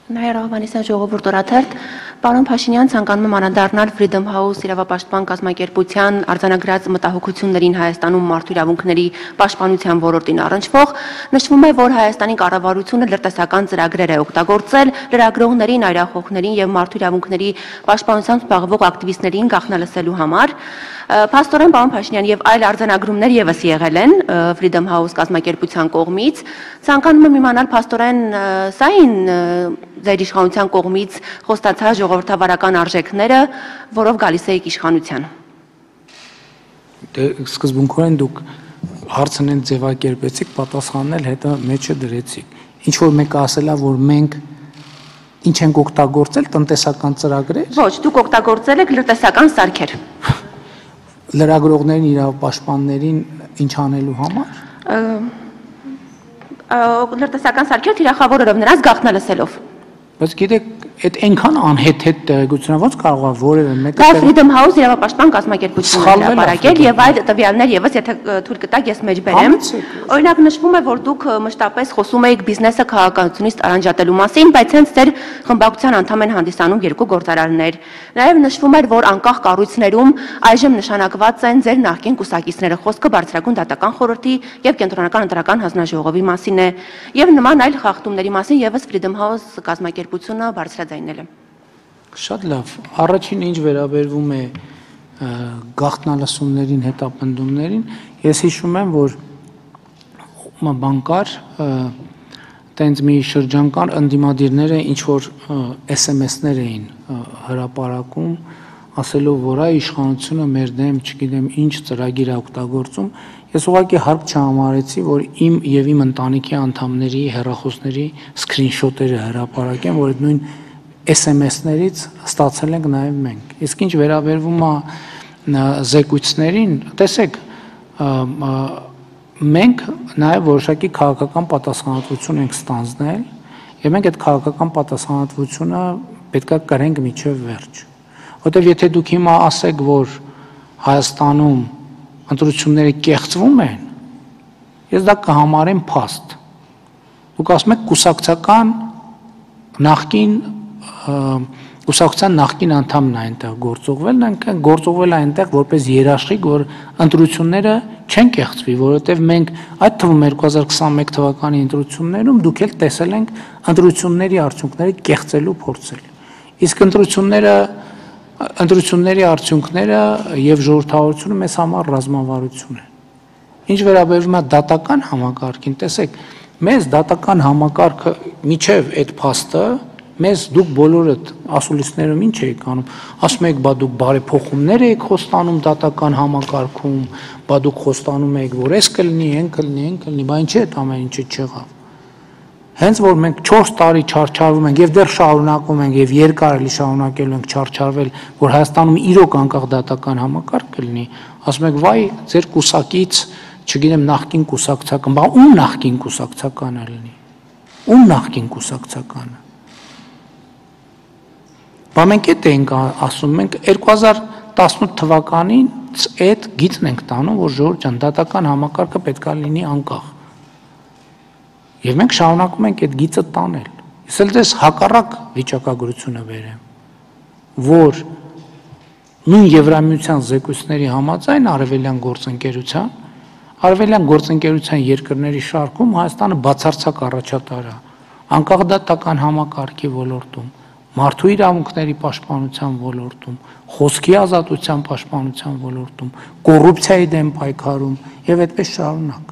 Նաիրա Հովհաննիսյան ժողովուրդ օրաթերթ, պարոն Փաշինյան ցանկանում եմ անդրադառնալ Freedom House իրավապաշտպան կազմակերպության արձանագրած մտահոգություններին Հայաստանում մարդու իրավունքների պաշտպանության ոլորտին առնչվող, նշվում է, որ Հայաստանի կառավարությունը լրտեսական ծրագրեր է օգտագործել լրագրողներին, այրախոհներին եւ մարդու իրավունքների պաշտպանությամբ զբաղվող ակտիվիստներին գաղտնալսելու համար։ Փաստորեն պարոն Փաշինյան եւ այլ արձանագրումներ եւս եղել են Freedom House կազմակերպության կողմից։ Ցանկանում եմ իմանալ փաստորեն սա-ին ձեր իշխանության կողմից խոստացած ժողովրդավարական արժեքները, որով գալիս եք իշխանության։ Դե սկզբունքորեն դուք հարցն են ձևակերպեցիք, պատասխանն էլ հետո մեջը դրեցիք։ Ինչ որ մեկը ասելա, որ մենք ինչ ենք օգտագործել տնտեսական ծրագրեր։ Ոչ, դուք օգտագործել եք լրտեսական սարքեր։ Լրագրողներին, իրավապաշտպաններին ինչ անելու համար։ Լրտեսական սարքեր թիրախավորելով նրանց գաղտնալսելով։ Բայց գիտեք, այդ այնքան անհետ տեղեկությունն ոնց կարող է որևէ մեկը Դա Freedom House իրավապաշտպան կազմակերպությունն է հրապարակել եւ այլ տվյալներ եւս եթե թույլ կտակ ես մեջ բերեմ։ Օրինակ նշվում է, որ դուք մշտապես խոսում եք բիզնեսը քաղաքականությունից տարանջատելու մասին, բայց հենց ձեր խմբակցության անդամ են հանդիսանում երկու գործարարներ։ Նաեւ նշվում էր, որ անկախ կառույցներում այժմ նշանակված են ձեր նախկին կուսակիցները։ Խոսքը բարձրագույն դատական խորհրդի եւ կենտրոնական ընտրական հանձնաժողովի մասին է եւ նման այլ խախտումների մասին եւս Freedom House կազմակերպությունը բարձրաձայնել է։ Շատ լավ։ Առաջին ինչ վերաբերվում է գաղտնալսումներին, հետապնդումներին, ես հիշում եմ, որ բանկար տենց մի շրջան կար ընդդիմադիրները ինչ որ SMS-ներ էին հրապարակում, ասելով, որ այ իշխանությունը մեր դեմ, չգիտեմ, ինչ ծրագիր է օգտագործում։ Ես ուղղակի հարկ չհամարեցի, որ իմ եւ իմ ընտանիքի անդամների հեռախոսների սկրինշոթերը հրապարակեմ, որ այդ նույն SMS-ներից ստացել ենք նաև մենք։ Իսկ ինչ վերաբերվում է զեկույցներին, տեսեք, մենք նաև որոշակի քաղաքական պատասխանատվություն ենք ստանձնել, եւ մենք այդ քաղաքական պատասխանատվությունը պետքա կրենք մինչև վերջ։ Որտեւ եթե դուք հիմա ասեք, որ Հայաստանում ընտրությունները կեղծվում են, ես դա կհամարեմ փաստ։ Դուք ասում եք կուսակցական նախկին անդամն է այնտեղ գործողվել, այնքան գործողվել է այնտեղ որպես երաշխիք, որ ընտրությունները չեն կեղծվի, որովհետև մենք այդ թվում 2021 թվականի ընտրություններում դուք էլ տեսել ենք ընտրությունների արդյունքները կեղծելու փորձել։ Իսկ ընտրությունների արդյունքները եւ ժողովրդավարությունը մեզ համար ռազմավարություն է։ Ինչ վերաբերում է դատական համակարգին, տեսեք, մեզ դատական համակարգը միջև այդ փաստը մեզ դուք բոլորդ ասուլիսներում ինչ եք անում, ասում եք, բա դուք բարեփոխումներ եք խոստանում դատական համակարգում, բա դուք խոստանում եք, որ այս կլինի, այն կլինի, բա ինչ է այդ ամեն ինչը չեղավ։ Հենց որ մենք 4 տարի չարչարվում ենք եւ դեռ շարունակում ենք եւ երկար էլի շարունակելու ենք չարչարվել, որ Հայաստանում իրոք անկախ դատական համակարգ կլինի, ասում եք, վայ, ձեր կուսակից, չգիտեմ, նախկին կուսակցական, բա ում նախկին կուսակցականը լինի։ Ում նախկին կուսակցականը։ Բա մենք էդ ենք ասում, մենք 2018 թվականին այդ գիծն ենք տանում, որ ժողովուրդ ջան, դատական համակարգը պետքա լինի անկախ։ Եվ մենք շարունակում ենք այդ գիծը տանել։ Ես էլ դες հակառակ վիճակագրությունը բերեմ, որ նույն Եվրամիության զեկույցների համաձայն արևելյան գործընկերության երկրների շարքում Հայաստանը բացարձակ առաջատար է անկախ դատական համակարգի ոլորտում, մարդու իրավունքների պաշտպանության ոլորտում, խոսքի ազատության պաշտպանության ոլորտում, կոռուպցիայի դեմ պայքարում եւ այդպես շարունակ։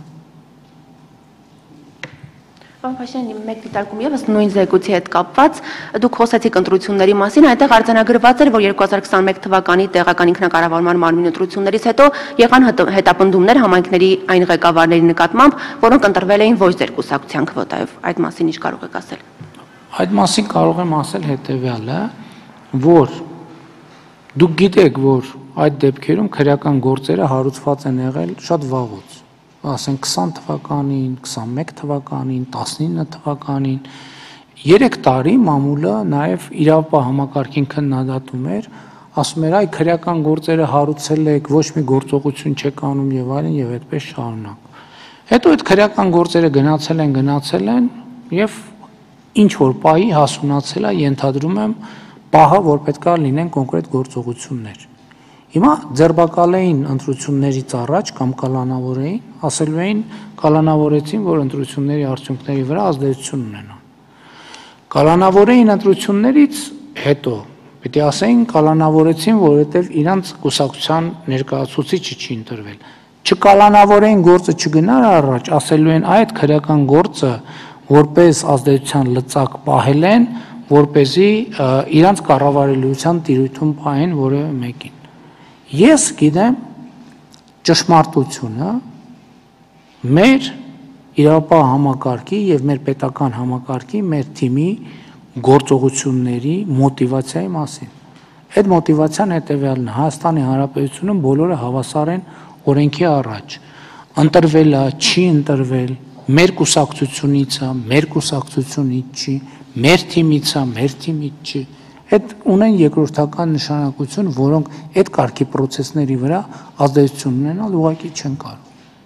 Պարոն Փաշինյան, մեկ դիտարկում եւս նույն զեկույցի հետ կապված, դուք խոսեցիք ընտրությունների մասին, այնտեղ արձանագրված էր, որ 2021 թվականի տեղական ինքնակառավարման մարմնի ընտրություններից հետո եղան հետապնդումներ համայնքների այն ղեկավարների նկատմամբ, որոնք ընտրվել էին ոչ ձեր կուսակցության քվոտայով։ Այդ մասին ինչ կարող եք ասել։ Այդ մասին կարող եմ ասել հետեւյալը, որ դուք գիտեք, որ այդ դեպքերում քրեական գործերը հարուցված են եղել շատ վաղուց, ասենք 20 թվականին, 21 թվականին, 19 թվականին, 3 տարի մամուլը նաև իրավապահ համակարգին քննադատում էր, ասում էր, այ քրեական գործերը հարուցել եք, ոչ մի գործողություն չեք անում եւ այլն եւ այդպես շարունակ։ Հետո այդ քրեական գործերը գնացել են եւ ինչ որ պահի հասունացել է, ենթադրում եմ, պահը, որ պետք է լինեն կոնկրետ գործողություններ։ Հիմա ձերբակալեին ընտրություններից առաջ կամ կալանավորեին, ասելու էին, կալանավորեցին, որ ընտրությունների արդյունքների վրա ազդեցություն ունենան։ Կալանավորեին ընտրություններից հետո պիտի ասեին կալանավորեցին, որովհետև իրանց կուսակցության ներկայացուցիչը չի ընտրվել։ Չկալանավորեին գործը չգնար առաջ, ասելու են այդ քրեական գործը որպես ազդեցության լծակ պահել են, որպեսզի իրանց կառավարելիության տիրույթում պահեն որևէ մեկին։ Ես գիտեմ ճշմարտությունը մեր իրավապահ համակարգի եւ մեր պետական համակարգի, մեր թիմի գործողությունների մոտիվացիայի մասին։ Այդ մոտիվացիան հետեւյալն է. Հայաստանի Հանրապետությունում բոլորը հավասար են օրենքի առաջ։ Ընտրվել է, չի ընտրվել, մեր կուսակցությունից է, մեր կուսակցությունից չի, մեր թիմից է, մեր թիմից չի։ Այդ ունեն երկրորդական նշանակություն, որոնք այդ կարգի process-ների վրա ազդեցություն ունենալ ուղղակի չեն կարող։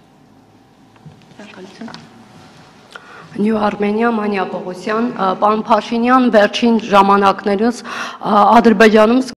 Նյու Արմենիա, Մանիա Պողոսյան, պարոն Փաշինյան, վերջին ժամանակներս Ադրբեջանում